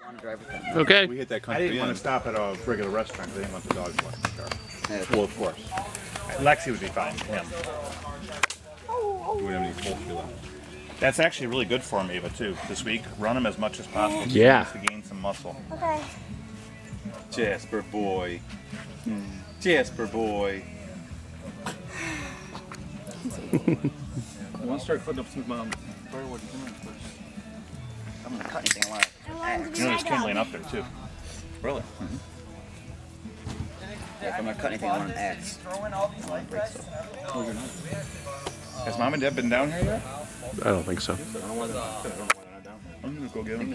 Okay. We hit that country. I didn't want to stop at a regular restaurant because I didn't want the dogs to watch the car. Well, of course. Lexi would be fine. Yeah. We wouldn't have any poultry left. That's actually really good for him, Ava, too, this week. Run him as much as possible. Yeah. To gain some muscle. Okay. Jasper boy. Jasper boy. I want to start putting up some firewood. I'm going to cut anything alive. You know, there's kindling up there, too. Really? If I'm going to cut anything, I want an axe. Has Mom and Dad been down here yet? I don't think so. I don't know why they're not down. I'm going to go get them.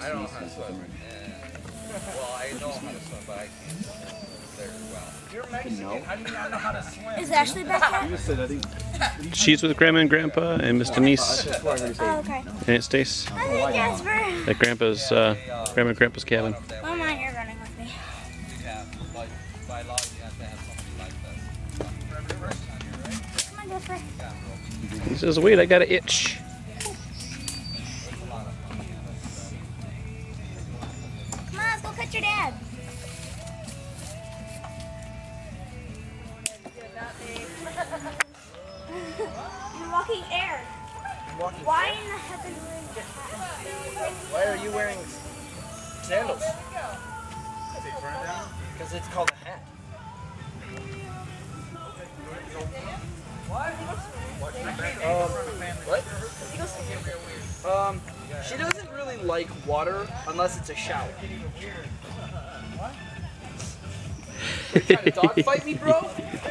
Is Ashley back there? She's with Grandma and Grandpa and Miss Denise Oh, okay. and Aunt Stace I think Jasper. at Grandma and Grandpa's cabin. Don't mind you're running with me. Come on, Jasper. He says, "Wait, I got an itch." Come on, let's go cut your dad. You're walking air. Why in the heck are you wearing a hat? Why are you wearing sandals? Because it's called a hat. What? She doesn't really like water unless it's a shower. You trying to dogfight me, bro? I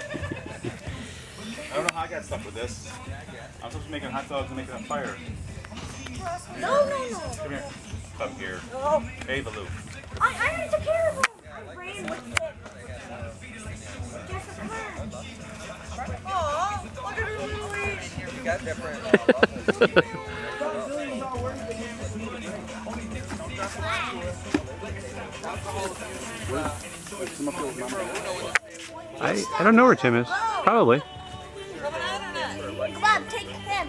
don't know how I got stuck with this. I'm supposed to be making hot dogs and making a fire. No. Come here. Up here. No. Ava Lou. I already took care of him. My brain was sick. Jasper, come on. Aw, look at her little leash. You got different I don't know where Tim is. Probably. Come on, take him.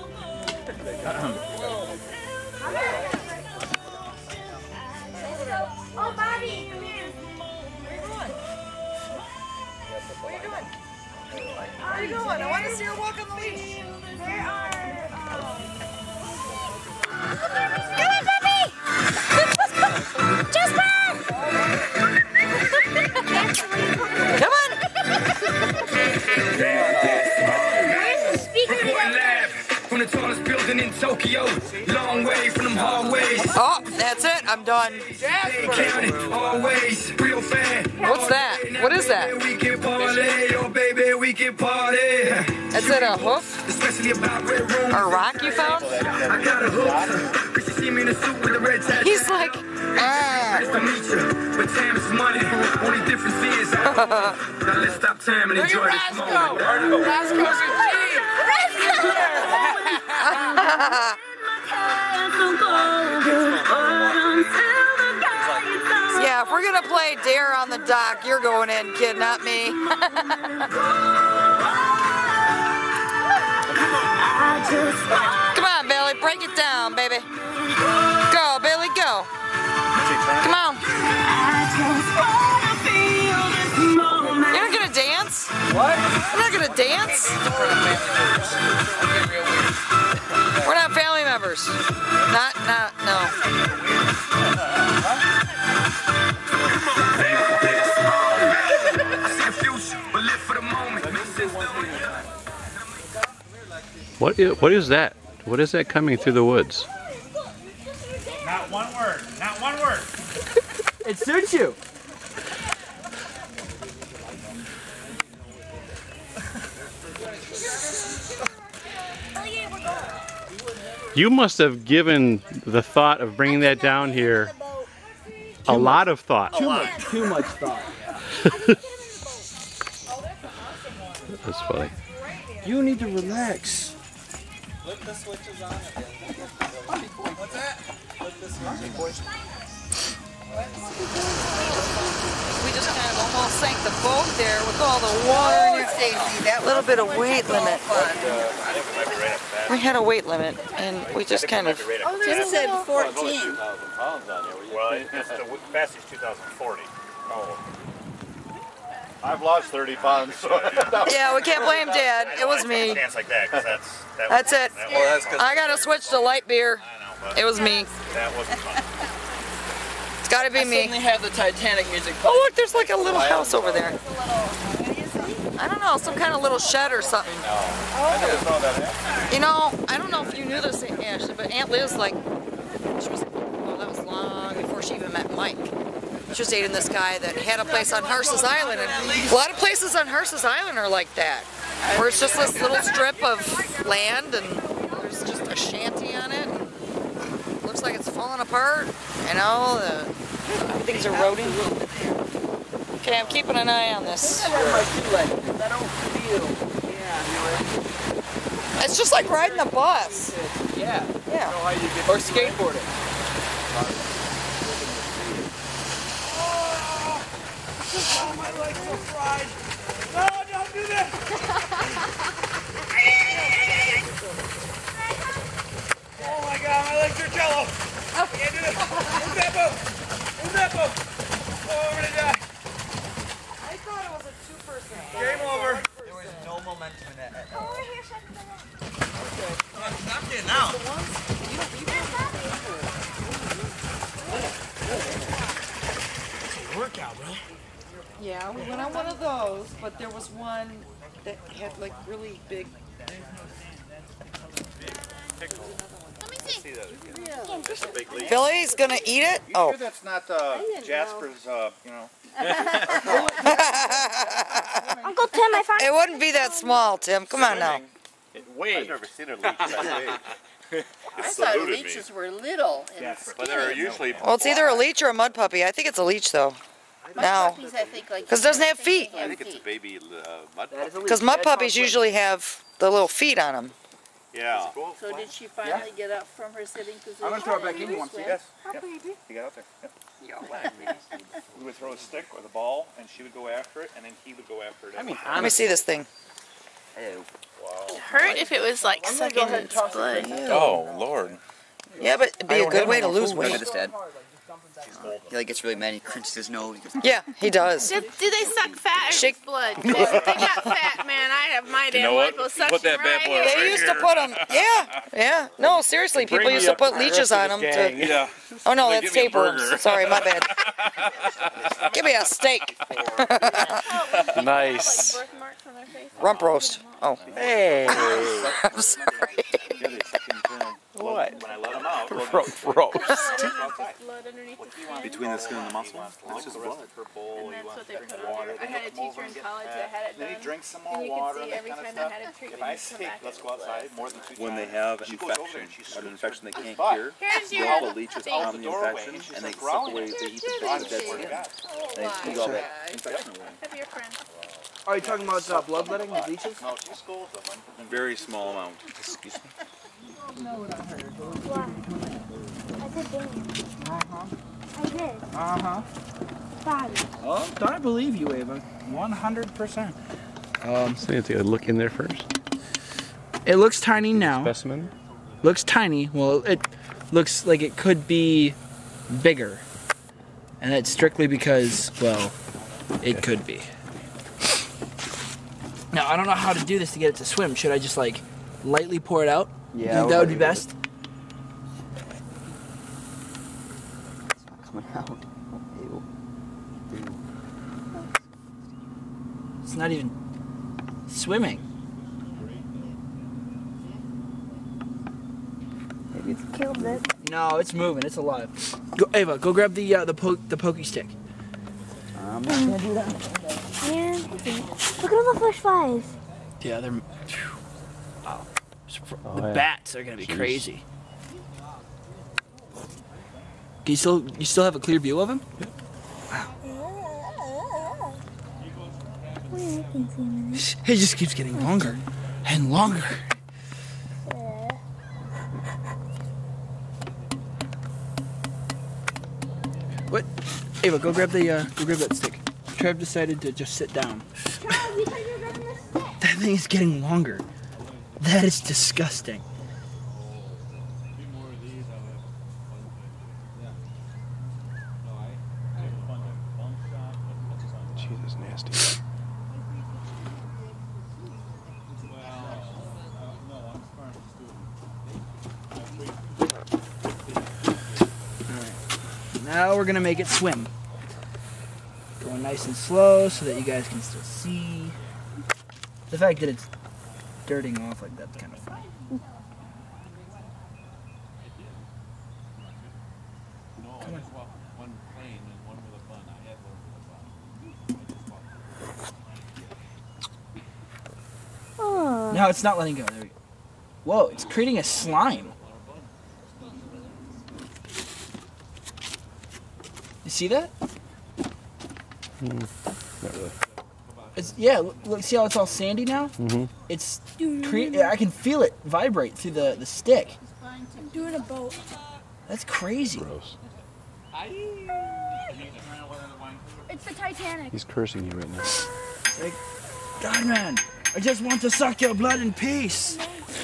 Oh, Bobby, come here. Where are you going? Where are you going? I want to see her walk on the leash. There are. Come on, Bobby! Jasper! Come on! Where's the speaker? From the tallest building in Tokyo, long way from them hallways. Oh, that's it. I'm done. Counting always real fan. What's that? What is that? We can party, oh baby, we can party. Is it a hoof? Especially about red room. Or a rock you found? I got a hook. She see me in a suit with a red tattoo. He's like, Nice to meet you, but time is money. Only difference is now let's stop time and enjoy this moment. Roscoe's your team. Yeah, if we're gonna play Dare on the Dock, you're going in, kid, not me. Come on, Billy, break it down, baby. Go, Billy, go. Come on. You're not gonna dance? What? You're not gonna dance? We're not family members. No. What is that? What is that coming through the woods? Not one word. Not one word. It suits you. You must have given the thought of bringing that down here a lot of thought. Too much thought. That's funny. You need to relax. Flip the switches on again. What's that? Flip the switches. We just kind of almost sank the boat there with all the water and a little bit of weight limit. right up fast. We had a weight limit, and we just kind of. Oh, Tim said 14. Well, it's the fastest 2040. Oh. I've lost 30 pounds. So Yeah, we can't blame Dad. It was me. Chance like that, 'cause That's it. Well, that's because I gotta switch to light beer. I know, but It was me. that wasn't fun. It's gotta be me. suddenly have the Titanic music Oh playing. look, there's like a little house over there. I don't know, some kind of little shed or something. I never saw that happen. You know, I don't know if you knew this, Ashley, but Aunt Liz, like, she was, well, that was long before she even met Mike. She was dating this guy that had a place on Hars's Island, and a lot of places on Hars's Island are like that, where it's just this little strip of land, and there's just a shanty on it. And it looks like it's falling apart, you know, everything's eroding. Okay, I'm keeping an eye on this. It's just like riding a bus. Yeah. Yeah. Or skateboarding. My legs are fried. No, don't do that. Oh my God, my legs are jello. I can't do this. Move that boat. Move that boat. Oh, I'm gonna die. I thought it was a 2%. Game over. There was no momentum in that. Over here, shut the door. Stop getting out. Workout, bro. Yeah, we went on one of those, but there was one that had like really big. Billy's gonna eat it? Oh. Sure that's not Jasper's, you know. Uncle Tim, I found It wouldn't be that small, Tim. Come on now. Wait. I've never seen a leech that big. I thought leeches were little and But they're usually Well, it's either a leech or a mud puppy. I think it's a leech, though. Now. puppies, I think, like 'Cause it doesn't have feet. I think it's a baby mud puppy. Because mud puppies usually have the little feet on them. Yeah. So did she finally get up from her sitting position? I'm gonna throw it back in. You want to see it? Yes. Yep. You got out there. Yep. We would throw a stick or the ball, and she would go after it, and then he would go after it. Let me see this thing. Hurt if it was like sucking its blood. Oh, Lord. Yeah, but it'd be a good way to lose weight. He like gets really mad. He crunches his nose. Yeah, he does. Do they suck fat or Shake- blood? They got fat, man. I have my damn liposuction Put that bad right boy here. They used to put them. Yeah. No, seriously, people used to put leeches on them. Yeah. Oh no, They that's give me a tapeworms. burger. Sorry, my bad. Give me a steak. Nice. Birthmarks on their face. Rump roast. Oh. Hey. I'm sorry. What? When I let him out, Gross. Blood underneath the skin. Between the skin and the muscle. it's just blood. And that's what they put on there. I had a teacher in college that had it Then he done. drinks some And more you water could and see that every kind of time they stuff. had a treatment, If I you'd come say, back let's with go outside more than 2 times. When they have she goes over there infection, and she an scoops infection they her can't butt. cure, Here's they your put leeches thing. on the doorway, infection, and she's and they like suck growling. away, they eat the Here's dead your skin, God. and they eat all that infection away. Have your friend. Are you talking about bloodletting with leeches? No, she scolds them. Very small amount. Excuse me. I said damn. I did. Uh-huh. Bobby. Oh, don't I believe you, Ava? 100%. So you have to look in there first. It looks tiny now. Specimen. Looks tiny. Well, it looks like it could be bigger. And that's strictly because, well, it could be. Now, I don't know how to do this to get it to swim. Should I just, like, lightly pour it out? Yeah. You think that would be best? It's not coming out. Ew. It's not even swimming. Maybe it's killed it. No, it's moving. It's alive. Go, Ava, go grab the pokey stick. I'm not gonna do that. Man, look at all the fish flies. Yeah, they're. Wow. The yeah. bats are gonna be crazy. Can you still have a clear view of him? He just keeps getting longer and longer. What? Ava, go grab that stick. Trev decided to just sit down. That thing is getting longer. That is disgusting. Jesus, nasty. Now we're gonna make it swim. Going nice and slow so that you guys can still see. The fact that it's dirting off like that's kind of funny. No, it's not letting go. There we go. Whoa, it's creating a slime. You see that? Not really. It's, yeah, look, see how it's all sandy now? Mm-hmm. It's I can feel it vibrate through the stick. I'm doing a boat. That's crazy. Gross. It's the Titanic. He's cursing you right now. Like, God, man, I just want to suck your blood in peace.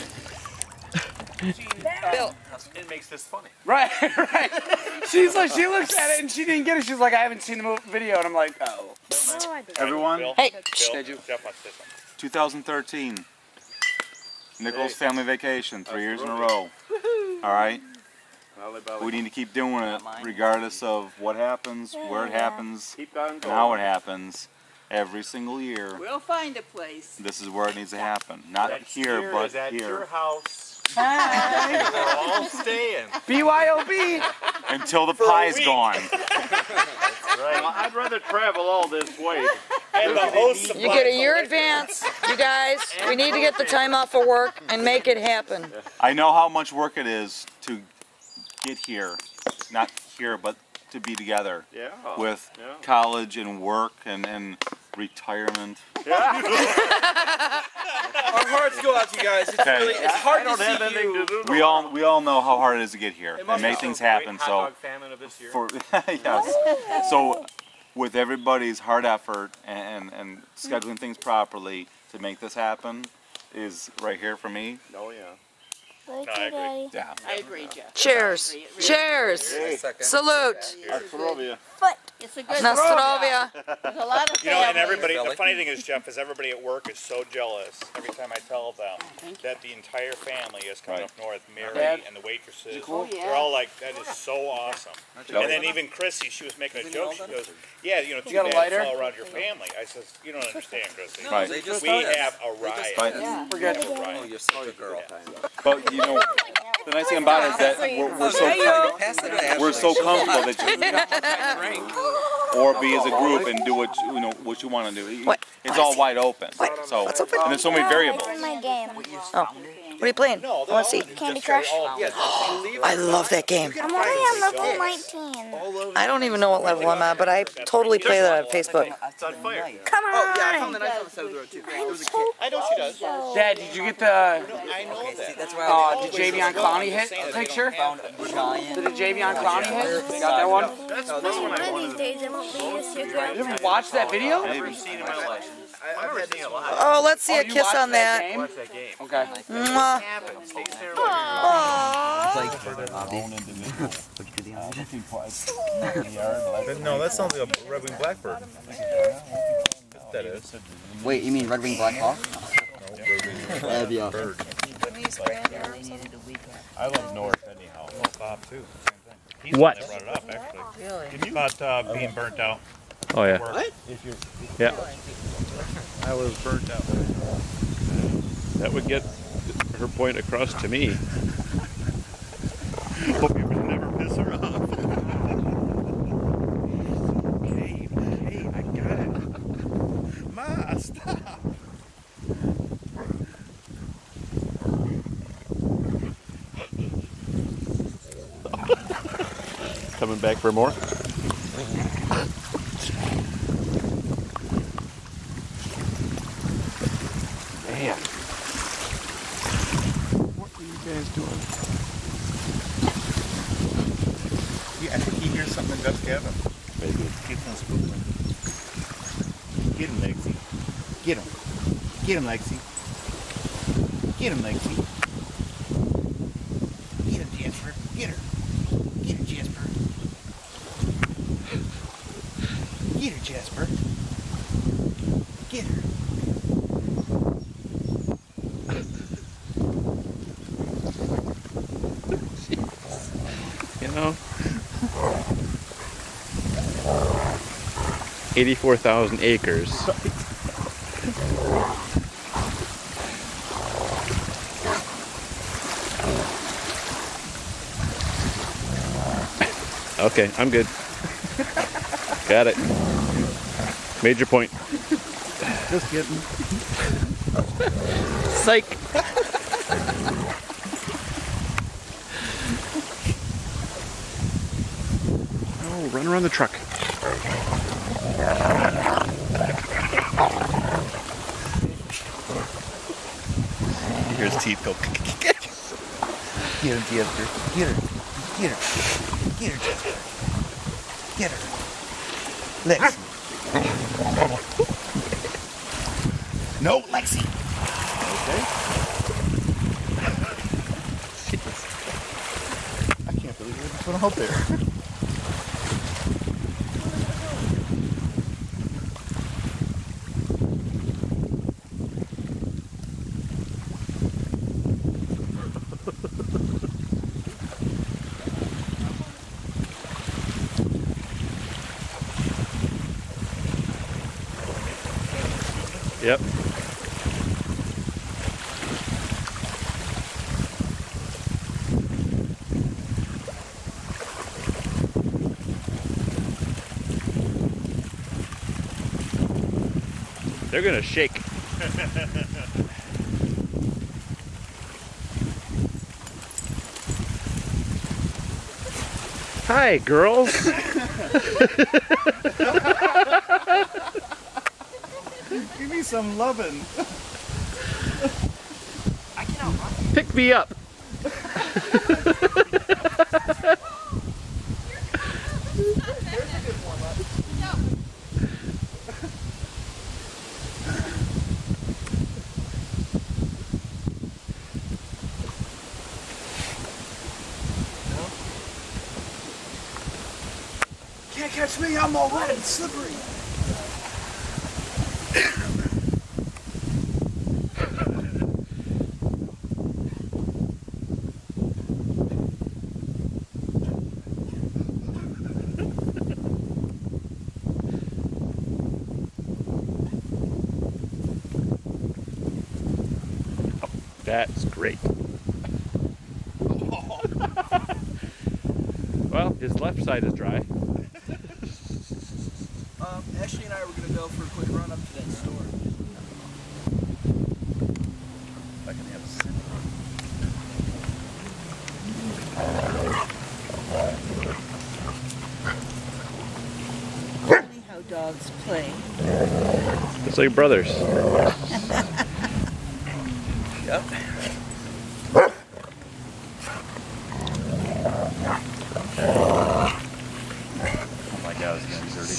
Bill. It makes this funny. Right, right. She's like, she looks at it and she didn't get it. She's like, I haven't seen the video, and I'm like, oh. Everyone, Hey. Jeff wants this one. 2013. Nichols Family Vacation, 3 years in a row. All right. We need to keep doing it, regardless of what happens, where it happens, and how it happens. Every single year, We'll find a place. this is where it needs to happen. Not here, but here. house. We're all staying. BYOB. Until the pie's gone. Well, I'd rather travel all this way. And the host You get a year advance, you guys. We need to get the time off of work and make it happen. I know how much work it is to get here. Not here, but to be together. Yeah. With college and work and retirement. Our hearts go out to you guys. It's Okay. really, it's hard to see you. We all know how hard it is to get here and make things happen. So, for yes, so with everybody's hard effort and scheduling things properly to make this happen is right here for me. Oh yeah. Like I agree. Daddy. Yeah. I agree, Jeff. Cheers. Cheers. Salute. But It's a good Nostrovia. There's a lot of You know, and families. everybody, the funny thing is, Jeff, is everybody at work is so jealous every time I tell them that the entire family is coming up north. Mary and the waitresses, they're all like, that is so awesome. And then even Chrissy, she was making a joke. She goes, yeah, you know, too got a bad lighter? it's all around your family. I says, you don't understand, Chrissy. Right. We have a riot. Right. Forget A riot. you're such a girl. But you know, the nice thing about it is that we're so comfortable that you or be as a group and do what you want to do. It's all wide open. So and there's so many variables. my game. Oh. What are you playing? I want to see. Candy Crush. I love that game. I'm only on level 19. I don't even know what level I'm at, but I totally play that on Facebook. It's on fire. Come on. Oh, yeah, I found the knife on the side of the road, too. It was a kid. I know she does. Dad, did you get the I know that. the Javion Clowney hit picture? Did the Javion Clowney hit? You got that one? That's one One of these days I won't be a secret. You ever watched that video? I've never seen in my life. I've never seen it live. Oh, let's see a You kiss watched on that. game? Watch that game. Okay. Mwah. No, that sounds like a red-winged blackbird. That is. Wait, you mean Red Wing Black Hawk? Yeah. I love North anyhow. Oh, Bob too. He's What? the one that brought it up, actually. Really? About being burnt out. Oh yeah. What? Yeah. I was burnt out. That would get her point across to me. Hope you would never piss her off. Okay, I got it. Ma, stop. Coming back for more? Man. What are you guys doing? Yeah, I think he hears something in Gus Gavin. Maybe. Get him, Spookman. Get him, Lexi. Get him. Get him, Lexi. Get him, Lexi. Get him, Jasper. Get her. Get her, Jasper. Get her, Jasper. Get her. You know? 84,000 acres. Okay, I'm good. Got it. Made your point. Just kidding. Psych. Oh, run around the truck. You hear his teeth go. Get him, Jasper. Get her. Get her. Get her, Jasper. Get her. Lexi. No, Lexi. Okay. I can't believe you just went out there. Yep. They're gonna shake. Hi, girls. Give me some lovin'. I cannot run. Pick me up. Can't catch me, I'm all wet and slippery. That's great. Well, his left side is dry. Ashley and I were going to go for a quick run up to that store. I can have a sip. Funny how dogs play. It's like brothers. Yep. Oh my God, it's gonna be dirty.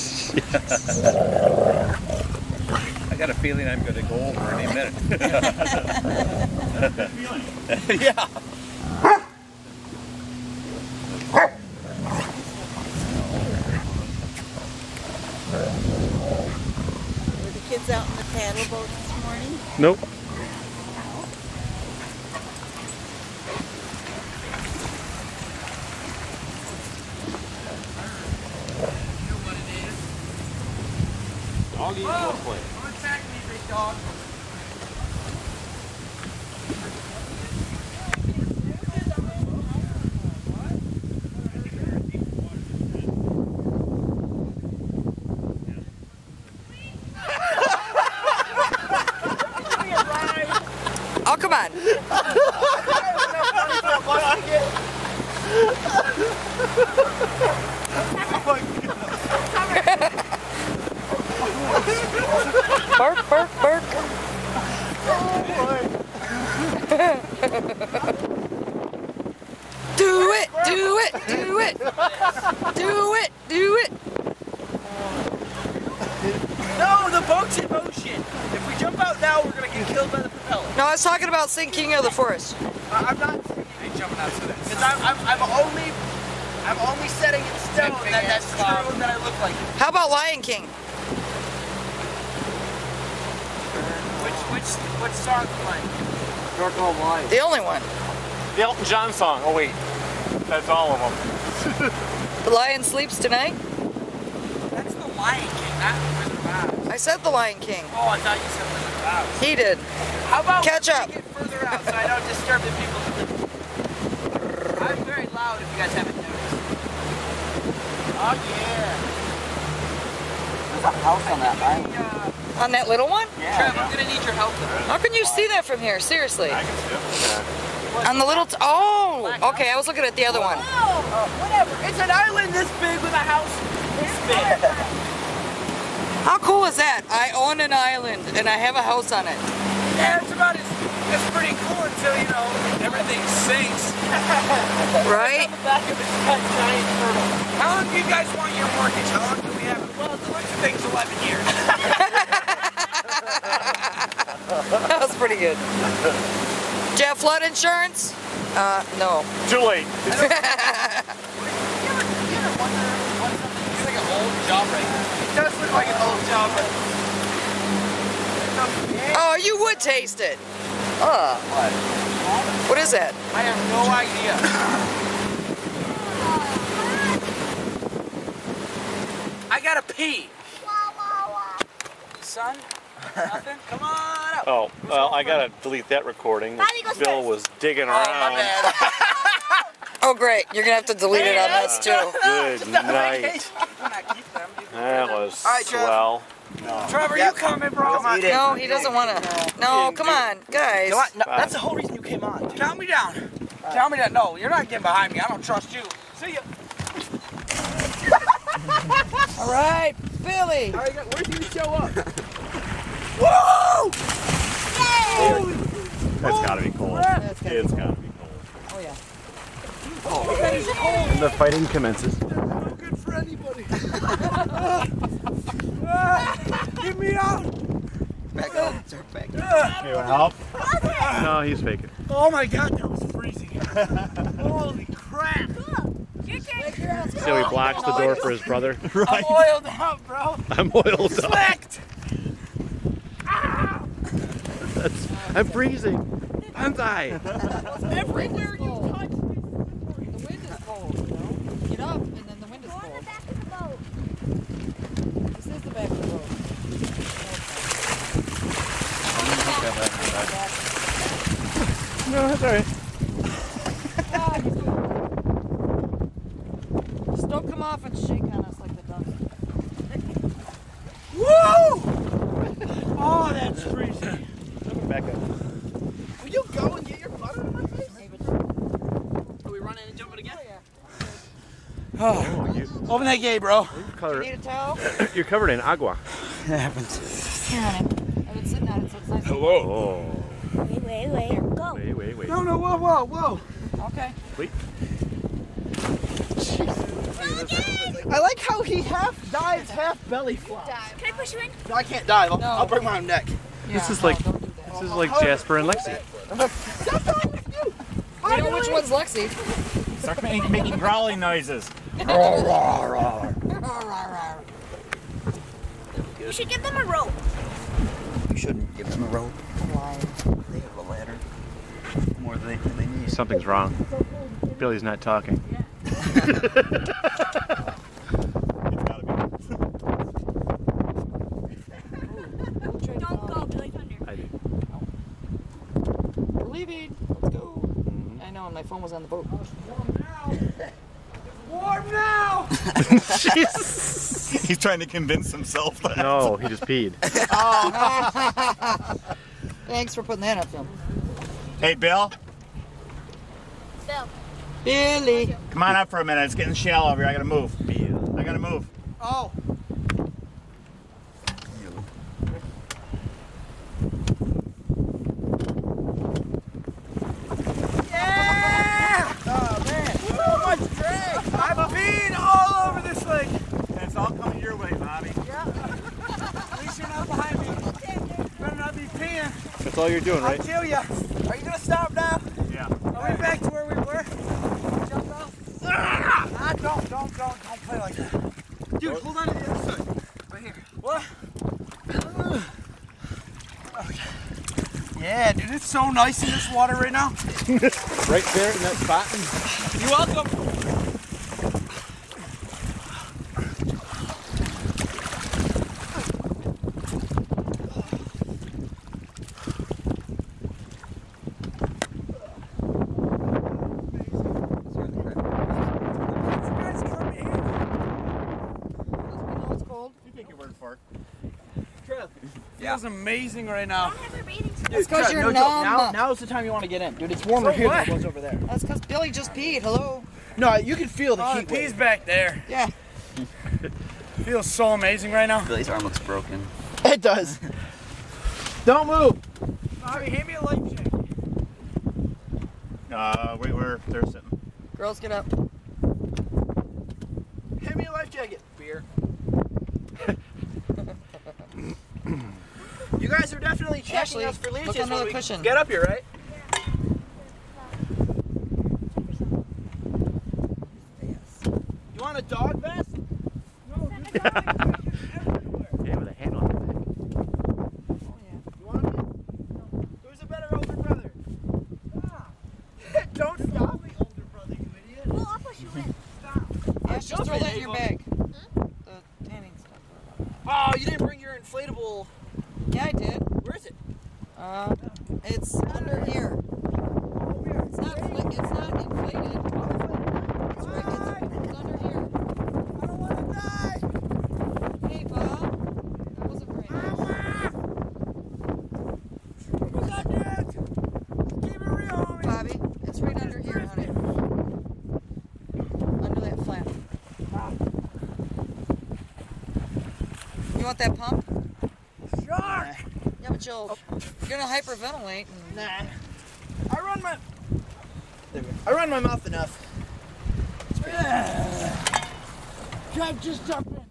I got a feeling I'm gonna go over any minute. Yeah. Were the kids out in the paddle boat this morning? Nope. Doggy, go play. Don't attack me, big dog. Oh, come on. Bark, bark, bark. Do it, do it, do it. Do it, do it. No, the boat's in motion. If we jump out now, we're going to get killed by the propeller. No, I was talking about seeing King of the Forest. I'm not jumping out to this. Because I'm only setting in stone that that's true and that I look like it. How about Lion King? Which song playing? Dark All Light. The only one. The Elton John song. Oh wait, that's all of them. The Lion Sleeps Tonight? That's the Lion King, not Wizard of Oz. I said the Lion King. Oh, I thought you said Wizard of Oz. He did. How about catch up? Get further out so I don't disturb the people who live. I'm very loud if you guys haven't noticed. Oh yeah. There's a house on that island. On that little one? Yeah. Trev, I'm gonna need your help though. How can you see that from here? Seriously. I can see it. On the little. Oh, okay. I was looking at the other one. Oh, whatever. It's an island this big with a house this big. How cool is that? I own an island and I have a house on it. Yeah, it's pretty cool until, you know, everything sinks. Right? On the back of a giant turtle. How long do you guys want your mortgage? How long do we have it? Well, the looks of things 11 years. That was pretty good. Do you have flood insurance? No. Too late. You ever wonder what something is like an old job right now? It does look like an old job right now. Oh, you would taste it. What? What is that? I have no idea. I gotta pee. Son, nothing? Come on up. Oh, well, I gotta delete that recording. Bill was digging Oh, my around. bad. Oh, great. You're going to have to delete it on this, too. Good night. That was All right, Trev. swell. Trevor, you coming, bro? Come on. No, he doesn't want to. No, come on, guys. Come on. No, that's the whole reason you came on. Count me down. Count me down. No, you're not getting behind me. I don't trust you. See ya. All right, Billy. Where'd you show up? Whoa! That's gotta be cold. It's gotta be cold. Oh, yeah. And the fighting commences. No good for anybody. Get me out. Back up. Start back. You want help? No, he's faking. Oh my God, that was freezing. Holy crap. So he blocks the door for his brother. I'm oiled up, bro. I'm oiled up. Slicked. I'm freezing. Banzai. Everywhere you touch, the wind is cold, you know? Get up, and then the wind is cold. Back of the boat. This is the back of the boat. No, that's all right. Just don't come off and shake on us like the ducks. Woo! Oh, that's freezing. Back up. Will you go and get your butter in my face? Are we running and jumping again? Oh, open that gate, bro. You need a towel? You're covered in agua. That happens. Here, honey. I've been sitting on it, so it's nice. Hello. Wait. Go. Wait. No, whoa. Okay. Wait. I like how he half dives, half belly flops. Can I push you in? No, I can't dive. I'll break my own neck. This is like Jasper and Lexi. I know which one's Lexi. Start making growling noises. You should give them a rope. You shouldn't give them a rope. Why? They have a ladder. More than they need. Something's wrong. Billy's not talking. Don't go, Billy Thunder. I do. We're leaving. Let's go. I know, and my phone was on the boat. Warm now! He's trying to convince himself that. No, he just peed. Thanks for putting that on film. Hey, Bill. Bill. Billy. Come on up for a minute. It's getting shallow over here. I gotta move. I gotta move. Oh. Yeah! Oh, man. So much drag. I'm peeing all over this lake. And it's all coming your way, Bobby. Yeah. At least you're not behind me. Better not be peeing. That's all you're doing, right? I'll kill ya. Are you gonna stop now? Yeah. Are we back to where we were? Jump off? Ah, don't play like that. Dude, hold on to the other side. Right here. What? Okay. Yeah, dude, it's so nice in this water right now. Right there in that spot. You're welcome. Feels amazing right now. It's because you're numb. Now's the time you want to get in. Dude, it's warmer here than it was over there. That's because Billy just peed. Hello? No, you can feel the heat The pee's wave. back there. Yeah. Feels so amazing right now. Billy's arm looks broken. It does. Don't move. Bobby, hand me a life jacket. Wait where they're sitting. Girls, get up. Hand me a life jacket. Beer. You guys are definitely checking Ashley, us for look leeches under when the we cushion. get up here, right? You want a dog vest? Yeah, with a handle on You want it? Who's a better older brother? Don't stop me, older brother, you idiot. Well, I'll push you in. Ash, just throw that in your bag. The tanning stuff. Oh, you didn't bring your inflatable. Yeah, I did. Where is it? It's under here. It's not inflated. It's right. It's under here. I don't want to die. Hey, Bob. That wasn't very nice. Keep it real, homie. Bobby, it's right under here, honey. Under that flap. You want that pump? Sure. Yeah, but you're gonna hyperventilate. And... Nah. I run my mouth enough. Just jump in.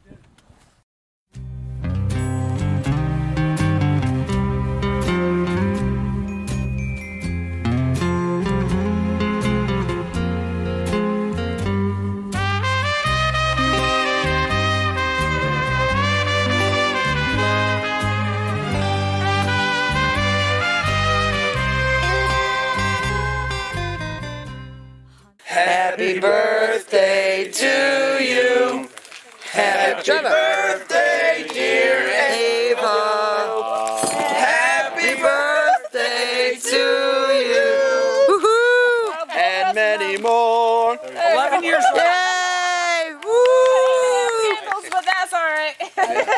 Happy birthday to you. Happy birthday, dear Ava. Happy birthday to you. Woohoo! And many more. 11 years old. Yay! Woo! Candles, but that's all right. Yeah,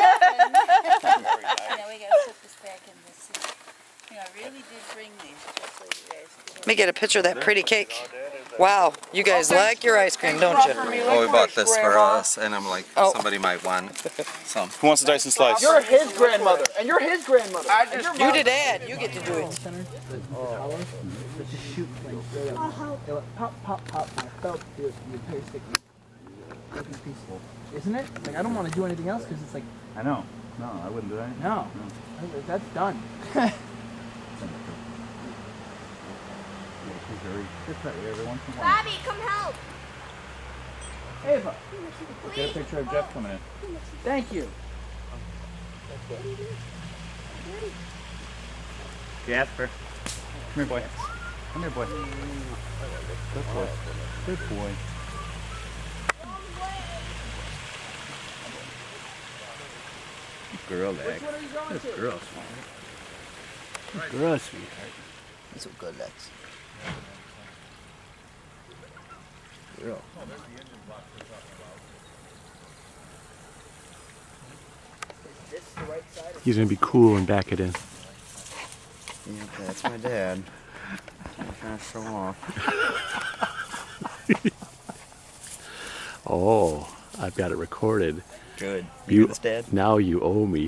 we gotta put this back in the seat. You know, I really did bring these just so you guys could. Let me get a picture of that pretty cake. Wow, you guys like your ice cream, don't you? Oh, we bought this for us, and I'm like, somebody might want some. Who wants a Dyson slice? You're his grandmother, and you're his grandmother. You did add. You get to do it. Just shoot like straight up. Pop, pop, pop. I felt the entire stick looking peaceful. Isn't it? Like, I don't want to do anything else because it's like... I know. No, I wouldn't do that. No. That's done. Bobby, come help. Ava. Get a picture of Jeff coming in. Thank you. Jasper. Come here, boy. Come here, boy. Good boy. Good boy. Girl, Lex. Good girl, sweetheart. Good girl, sweetheart. That's what good, Lex. Girl. He's gonna be cool and back it in. Yeah, that's my dad. I'm trying to show off. Oh, I've got it recorded. Good. You this, Dad? Now you owe me.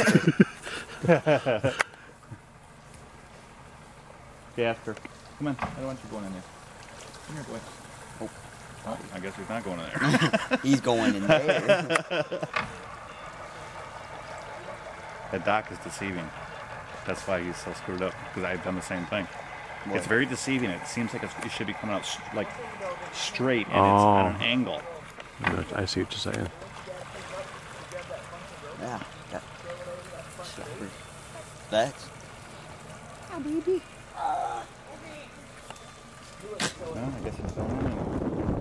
Jasper, come on. I don't want you going in there. Come here, boy. Oh, I guess he's not going in there. He's going in there. That dock is deceiving. That's why he's so screwed up, because I've done the same thing. What? It's very deceiving. It seems like it should be coming out like straight, and it's on an angle. I see what you're saying. Yeah. That's. Hi, baby. Well, I guess it's going on.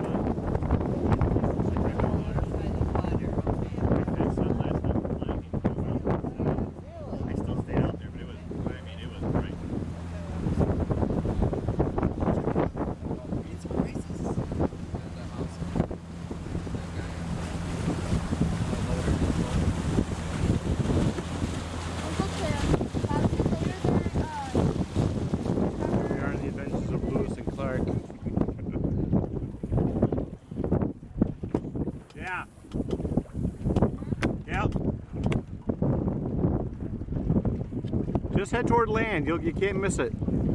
Just head toward land. You can't miss it.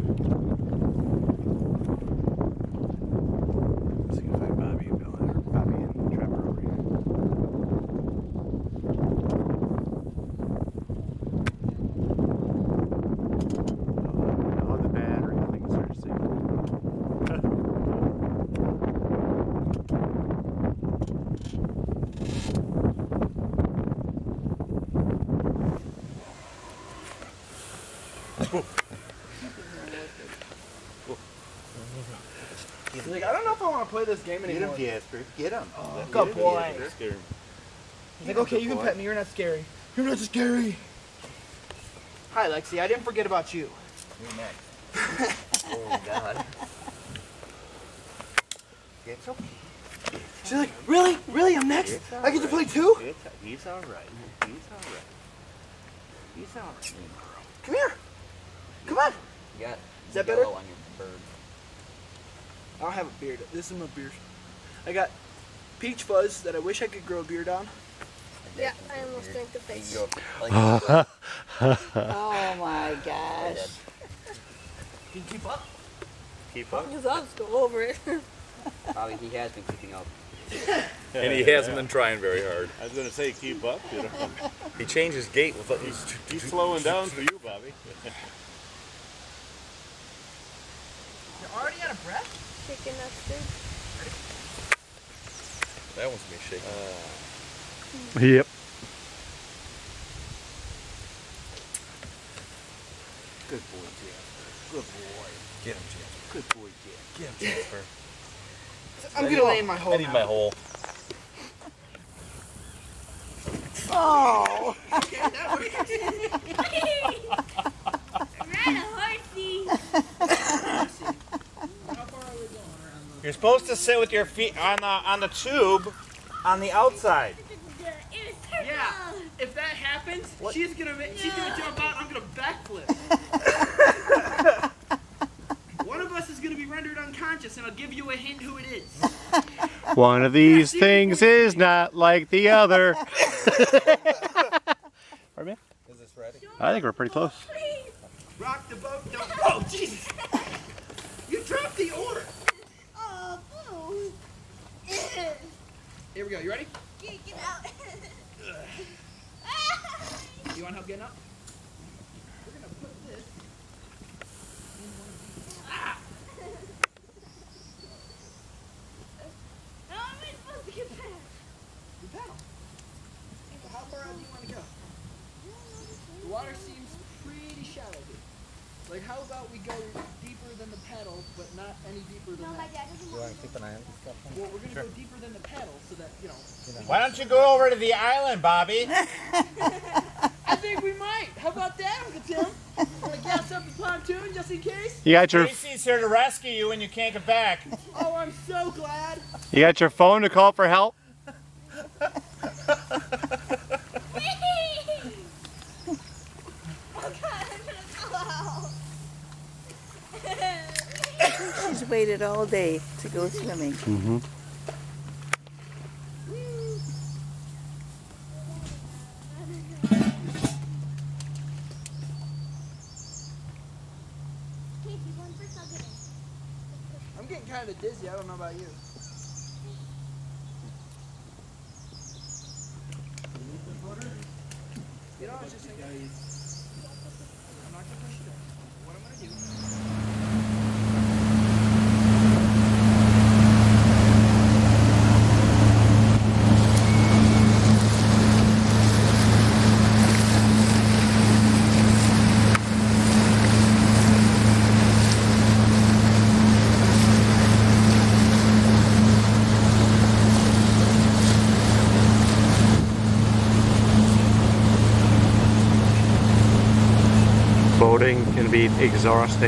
Let's see if I find Bobby and Bill, or Bobby and Trevor over here. Oh, the battery. I think it starts He's like, I don't know if I want to play this game anymore. Get him, Jasper. Get him. Oh, good boy. He's like, okay, you can pet me. You're not scary. You're not scary. Hi, Lexi. I didn't forget about you. You're next. Oh, God. It's okay. She's like, really? Really? I'm next? I get to play too? He's all right. He's all right. He's all right. Come here. Come on. You got Is that better? yellow on your bird. I don't have a beard. This is my beard. I got peach fuzz that I wish I could grow a beard on. Yeah, I almost drank the face. Oh my gosh. Can you keep up? Keep up? His arms go over it. Bobby, he has been keeping up. And he hasn't been trying very hard. I was going to say, keep up. You know. He changed his gait with He's slowing down for you, Bobby. You're already out of breath? Chicken upstairs. That one's me shaking. Yep. Good boy, Jasper. Good boy. Get him, Jasper. Good boy, Jasper. Get him, Jasper. I'm going to lay in my hole. I need my hole. Oh. Okay, that works. Ran a horsey. You're supposed to sit with your feet on the tube on the outside. Yeah, if that happens, she's gonna jump out. I'm gonna backflip. One of us is gonna be rendered unconscious, and I'll give you a hint who it is. One of these things is not like the other. Pardon me? Is this ready? I think we're pretty close. Rock the boat, don't. Oh, Jesus! You dropped the oar. Oh, boo. Here we go. You ready? Get out. You want help getting up? We're gonna put this in one of these. Ah! How am I supposed to get back? You paddle. So how far out do you want to go? The water seems pretty shallow here. Like, how about we go deeper than the pedal, but not any deeper than No, my that? dad doesn't You want to keep an eye on this stuff? Well, we're gonna go deeper than the pedal, so that you know. Why don't you go over to the island, Bobby? I think we might. How about that, Uncle Tim? Want to gas up the pontoon just in case? You got your Casey's here to rescue you when you can't get back. Oh, I'm so glad. phone to call for help? She's waited all day to go swimming. Mm-hmm. I'm getting kind of dizzy. I don't know about you. You know, I was just thinking. I'm not Boating can be exhausting.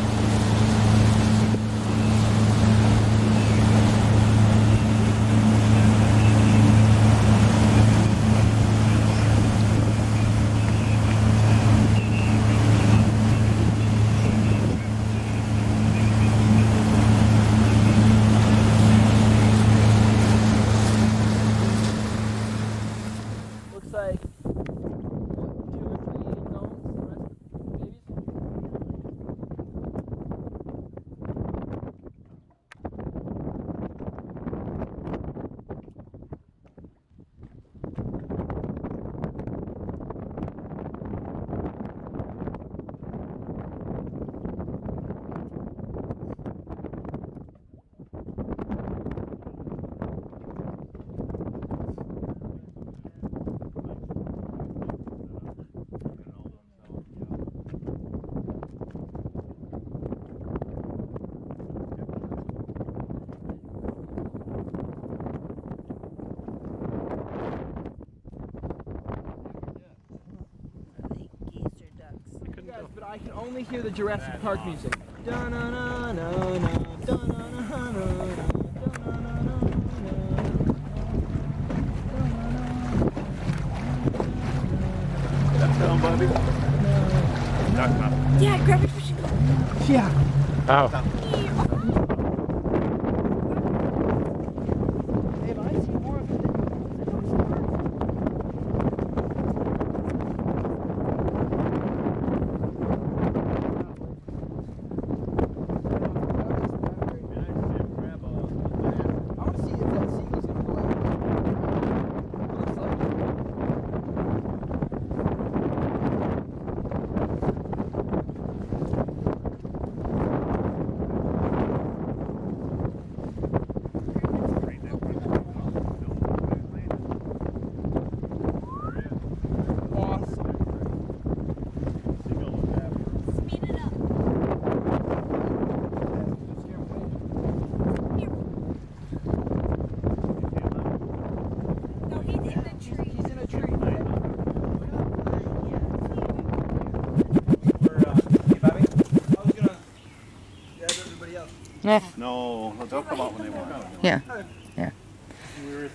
Looks like but I can only hear the Jurassic Park music. Yeah, grab your fishing pole. Yeah. Oh. Yeah. No, they'll come out when they want. Yeah. Yeah. We were at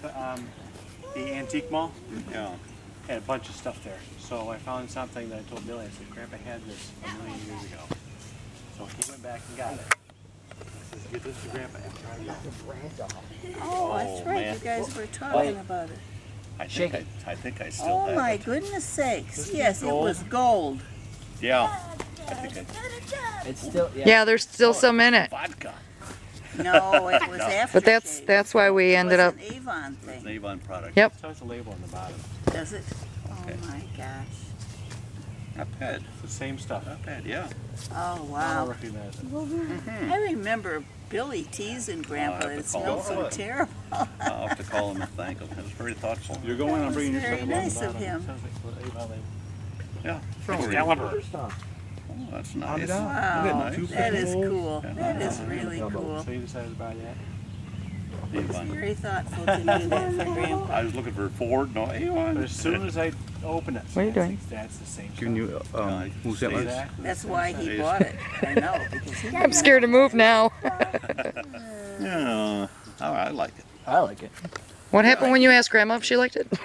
the antique mall. Yeah. Had a bunch of stuff there. So I found something that I told Billy. I said, Grandpa had this a million years ago. So he went back and got it. I said, give this to Grandpa after I left. Oh, that's right. You guys were talking about it. I think I still Oh have my it. goodness sakes. Yes, it was gold. Yeah. I think it's still, Yeah, there's still some in it. Vodka. No, it was after. But that's why we ended up. It was an Avon thing. It's an Avon product. Yep. So it's a label on the bottom. Does it? Oh my gosh. Not bad. It's the same stuff. Not bad, yeah. Oh I wow. don't recognize it. I remember Billy teasing Grandpa that it smelled so terrible. I'll have to call him and thank him. It was very thoughtful. You're going on bringing your Very stuff nice on the of bottom. him. It sounds like the Avon label. Yeah. Excalibur. Oh, that's nice. Wow, Nice. that is cool. Yeah. That is really cool. So you decided to buy that? Avon. Very thoughtful to do that for Grandpa. I was looking for Ford, no Avon. But as soon as I open it, What are you doing? That's the same Can you move that much? That's why he bought it. I know, because he I'm scared to move now. Yeah. Oh, I like it. I like it. What happened when you asked Grandma if she liked it?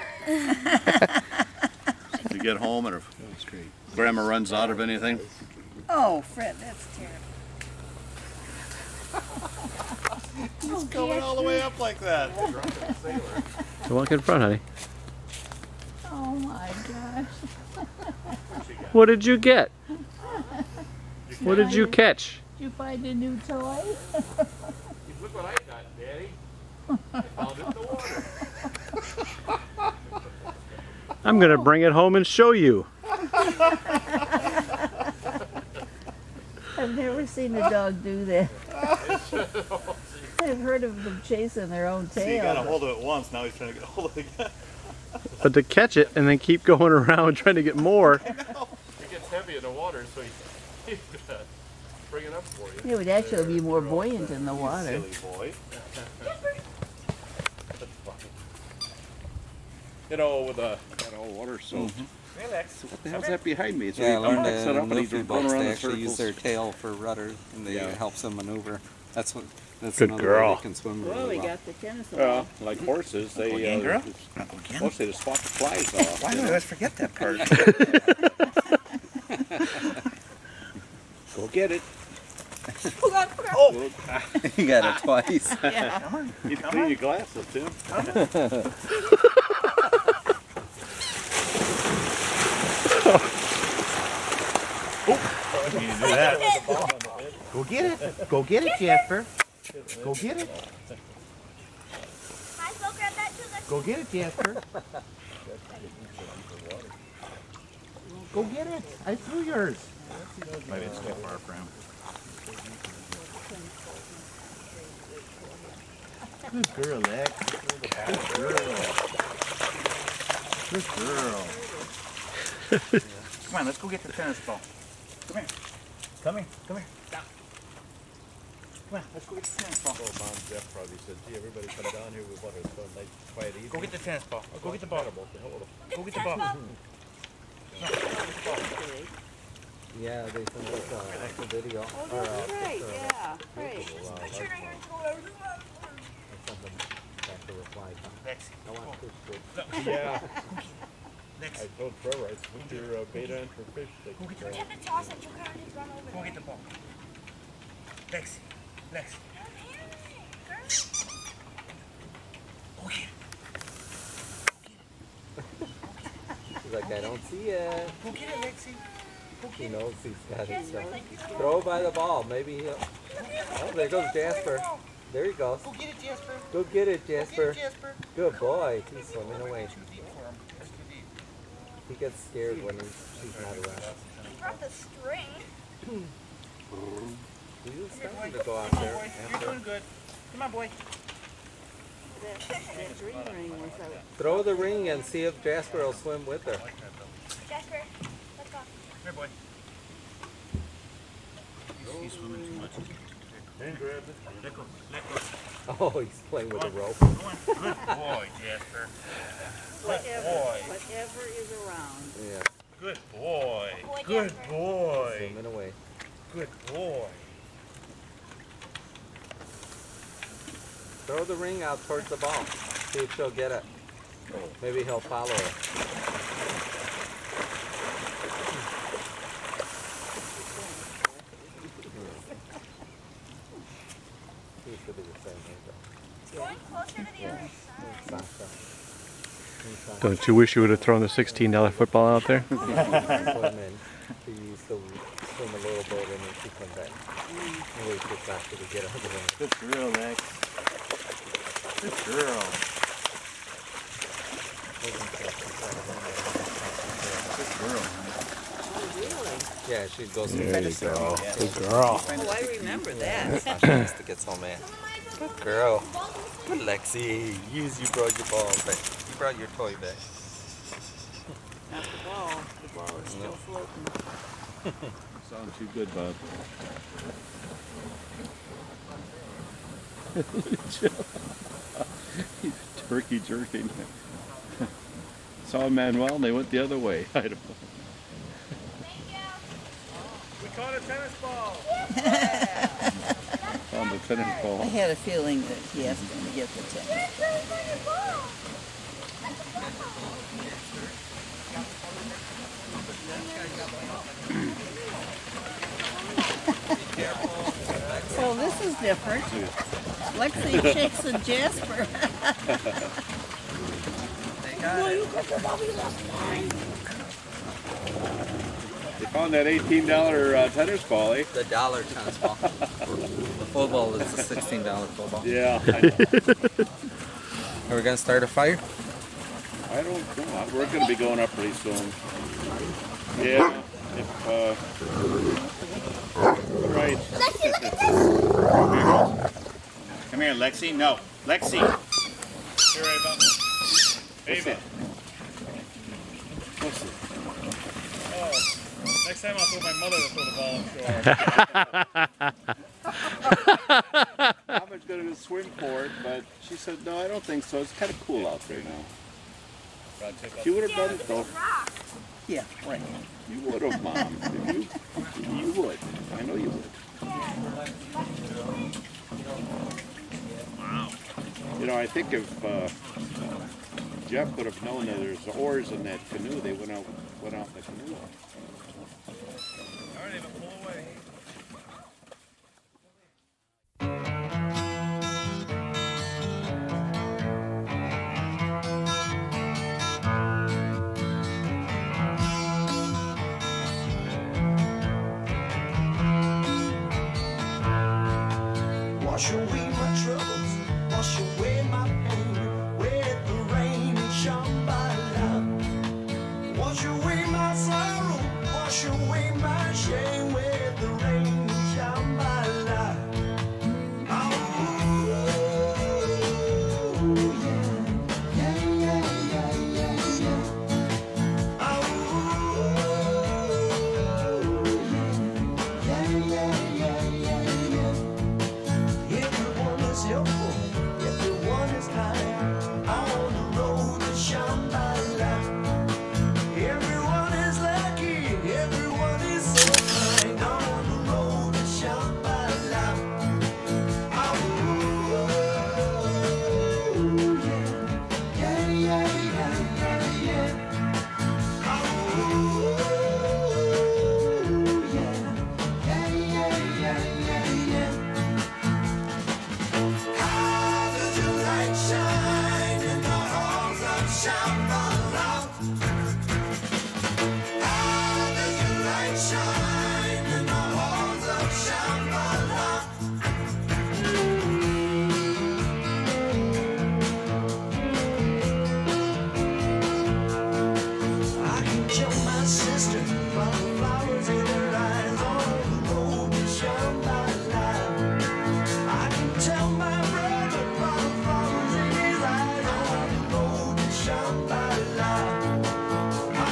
You get home and if Grandma runs out of anything. Oh, Fred, that's terrible. He's going all the way up like that. So walk in front, honey. Oh my gosh. What did you get? What did you catch? Did you find a new toy? Look what I got, Daddy. I found it in the water. I'm gonna bring it home and show you. I've never seen a dog do that. I've heard of them chasing their own tail. See, he got a hold of it once, now he's trying to get a hold of it again. But to catch it and then keep going around trying to get more. It gets heavy in the water, so he's gonna bring it up for you. It would actually be more buoyant in the water. Silly boy. That's funny. You know, with that old water soap. Relax. What the hell's that behind me? So Yeah, I learned set up and he's in running boats around they in actually use circles. their tail for rudder, and they helps them maneuver. That's Good another girl. way they can swim Well, really we well. got the tennis ball. Well, like horses, they girl? mostly just swat the flies off. Why did I always forget that part? Go get it. Oh! You got it twice. Yeah. Come on. You clean your glasses, Tim. You need to do that. Go get it. Go get it, Jasper. Go get it. Go get it, Jasper. Go get it. I threw yours. Maybe it's too far for him. Good girl, Lex. Good girl. Good girl. Come on, let's go get the tennis ball. Come here. Come here. Come here. Down. Come on, let's go get the tennis ball. Oh, Mom, Jeff probably said, gee, everybody come down here with what is so nice, quiet evening. Go get the tennis ball. Go get the ball. Go get the ball. Yeah, they sent us a video. Oh, that's right, yeah. Right. Lexi. I want fish sticks. Yeah. I told Trevor, I switched your beta in for fish sticks. Go get the Go get the ball. Lexi. Lexi. Go get it. She's like, I don't see it. Go get it, Lexi. He knows he's got it. So. Throw by the ball. Maybe he'll. Oh, there goes Jasper. There he goes. Go get it, Jasper. Go get it, Jasper. Go get it, Jasper. Good boy. He's swimming away. Too deep for him. That's too deep. He gets scared when she's not around. He brought the string. He's starting to go out there. You're doing good. Come on, boy. That green ring was out. Throw the ring and see if Jasper will swim with her. Jasper, let's go. Here, boy. He's swimming too much. Then grab it. Let go. Let go. Oh, he's playing with the rope. Go on. Good boy, Jasper. Good boy. Whatever is around. Yeah. Good boy. Good boy. Swimming away. Good boy. Throw the ring out towards the ball. See if she'll get it. Maybe he'll follow her. He should be the same age. Going closer to the other side. Sasha. Don't you wish you would have thrown the $16 football out there? Swim in. She used to swim a little bit and then she come back. And wait for Sasha to get out of the ring. Good girl, Lex. Good girl. Good girl. Yeah, she goes There you go. Good girl. Oh, I remember that. Sasha used to get so mad. Good girl. Good Lexi. You brought your ball back. You brought your toy back. Not the ball. The ball is still floating. Sounds too good, bud. He's turkey jerking. Saw Manuel and they went the other way. I don't know. We caught a tennis ball. Found the tennis ball. I had a feeling that he was going to get the tennis ball. Well, this is different. Lexi chasing Jasper. They found that $18 tennis ball, eh? The dollar tennis ball. The football is a $16 football. Yeah. I know. Are we going to start a fire? I don't know. We're going to be going up pretty soon. Yeah. Right. Lexi, look at this. Come here, Lexi. No, Lexi. Here, Ava. Ava. What's it? Oh, next time I'll throw my mother to throw the ball and show her. Mama's going to swim for it, but she said, no, I don't think so. It's kind of cool out there now. She would have done it, though. Yeah, right. You would have, Mom. You would. I know you would. Wow. You know, I think if Jeff would have known that there's oars in that canoe, they went out in the canoe. All right, Ava, pull away. Wash away my troubles, wash away my pain with the rain and Shambhala. Wash away my sorrow, wash away my shame with the rain and Shambhala. Oh, yeah, yeah, yeah, yeah, yeah. Oh, yeah, yeah, yeah, yeah, yeah. Everyone is helpful, everyone is kind. On the road to Shambhala. Everyone is lucky, everyone is so kind. On the road to Shambhala. Oh, yeah, yeah, yeah, yeah, yeah. Oh, yeah, yeah, yeah, yeah, yeah, yeah. How does your light shine in the halls of Shambhala? How does your light shine in the halls of Shambhala? I can tell my sister by the flowers in her eyes on the road to Shambhala. I can tell my brother by the flowers in his eyes on the road to Shambhala. Oh,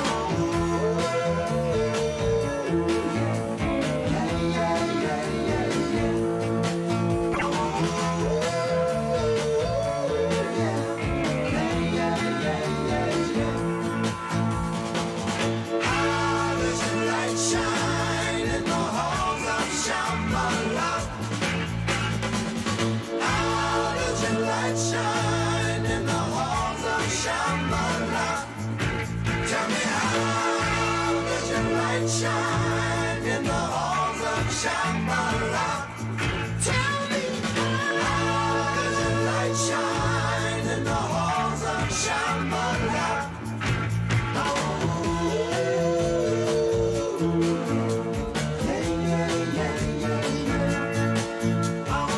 yeah, yeah, yeah, yeah, yeah. Oh, yeah, yeah, yeah, yeah, yeah. How does your light shine in the halls of Shambhala? How does your light shine in the halls of Shambhala? Tell me, how does your light shine in the halls of Shambhala? Tell me, how does your light shine in the halls of Shambhala? Oh, yeah, yeah, yeah, yeah, yeah. Oh,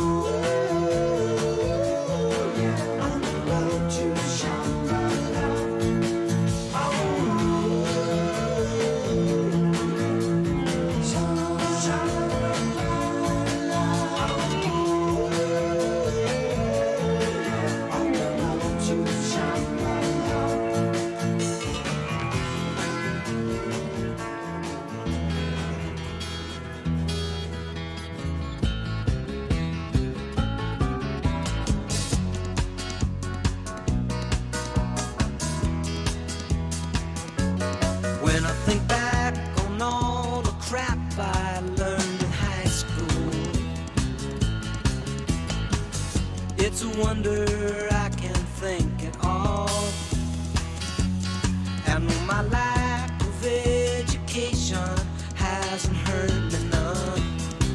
yeah, on the road to Shambhala. Oh, Shambhala. On the road to Shambhala. When I think back on all the crap I learned in high school, it's a wonder I can think at all. And my lack of education hasn't hurt me none.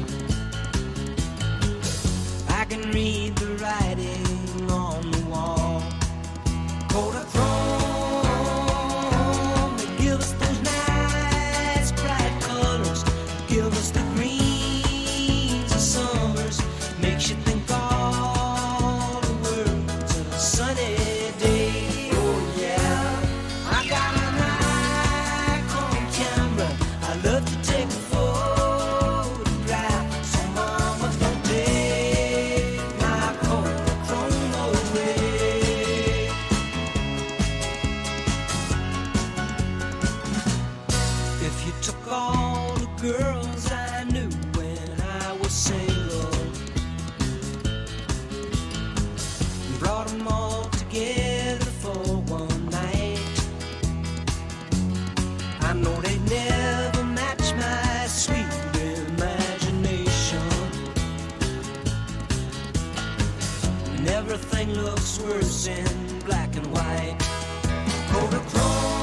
I can read the writing on the wall. Kodachrome, they give us those nice bright colors, give us the greens of summers, makes you think all the world's a sunny them all together for one night. I know they'd never match my sweet imagination. And everything looks worse in black and white. Kodachrome